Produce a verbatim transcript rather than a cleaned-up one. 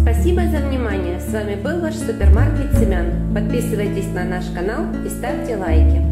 Спасибо за внимание. С вами был ваш супермаркет семян. Подписывайтесь на наш канал и ставьте лайки.